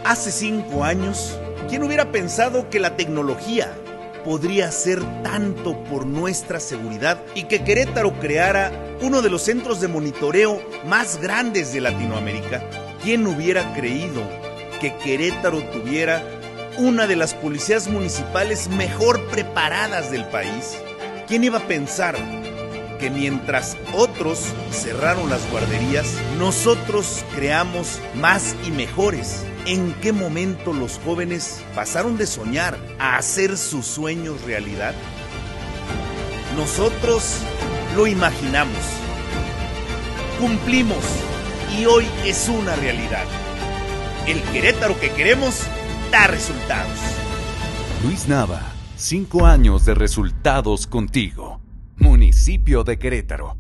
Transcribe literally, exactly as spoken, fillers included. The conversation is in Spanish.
Hace cinco años, ¿quién hubiera pensado que la tecnología podría hacer tanto por nuestra seguridad y que Querétaro creara uno de los centros de monitoreo más grandes de Latinoamérica? ¿Quién hubiera creído que Querétaro tuviera una de las policías municipales mejor preparadas del país? ¿Quién iba a pensar que mientras otros cerraron las guarderías, nosotros creamos más y mejores? ¿En qué momento los jóvenes pasaron de soñar a hacer sus sueños realidad? Nosotros lo imaginamos, cumplimos y hoy es una realidad. El Querétaro que queremos da resultados. Luis Nava, cinco años de resultados contigo. Municipio de Querétaro.